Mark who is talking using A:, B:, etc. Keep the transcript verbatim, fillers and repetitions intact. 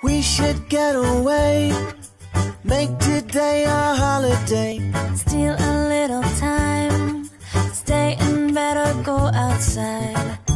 A: We should get away, make today our holiday.
B: Steal a little time, stay in bed or go outside.